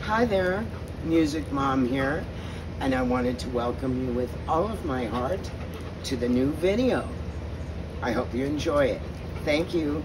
Hi there, Music Mom here, and I wanted to welcome you with all of my heart to the new video. I hope you enjoy it. Thank you.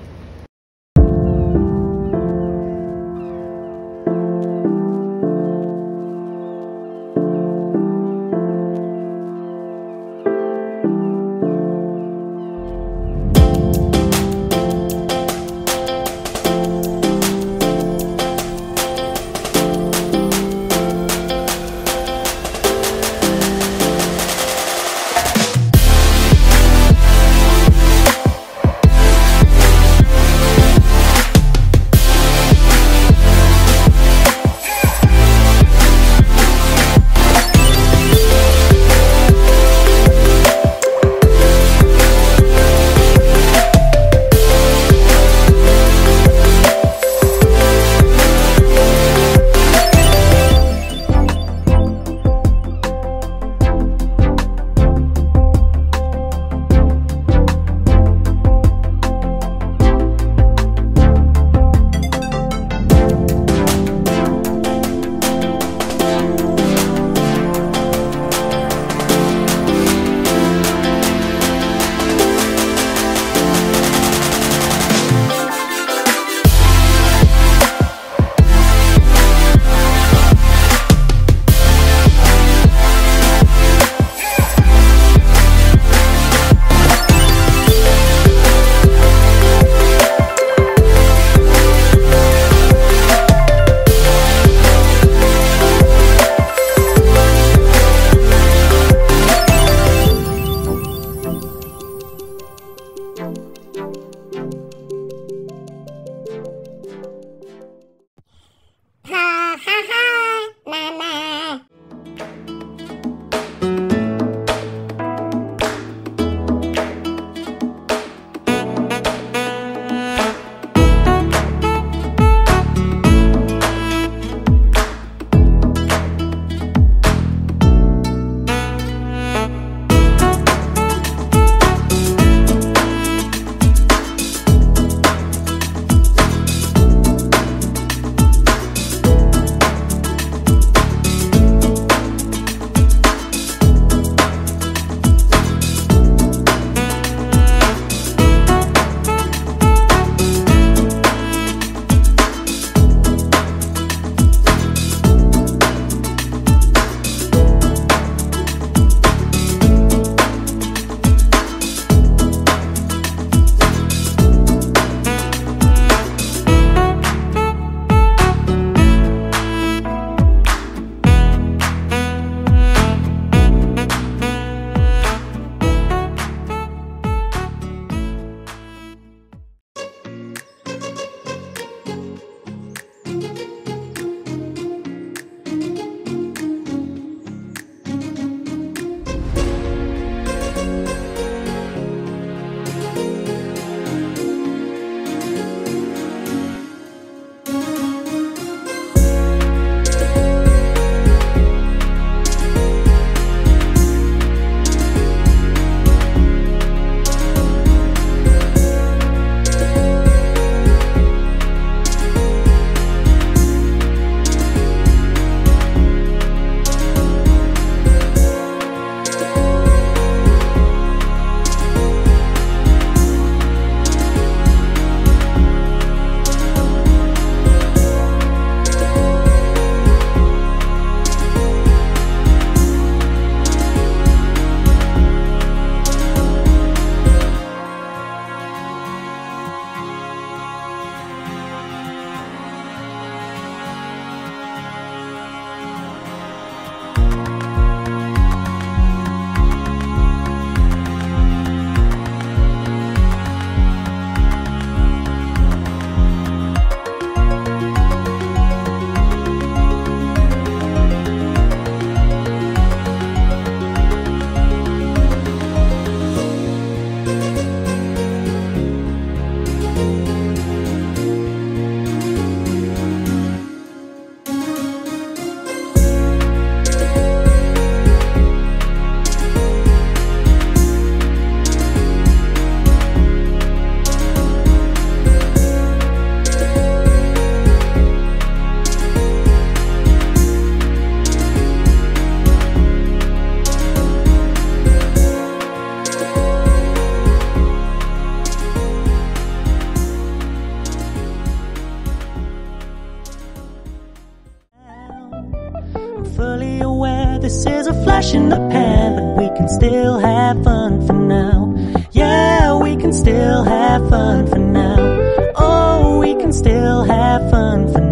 fully aware this is a flash in the pan, but we can still have fun for now. Yeah, we can still have fun for now. Oh, we can still have fun for now.